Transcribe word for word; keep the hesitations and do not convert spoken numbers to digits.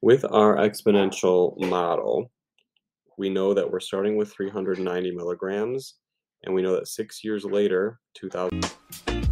With our exponential model, we know that we're starting with three hundred ninety milligrams, and we know that six years later, two thousand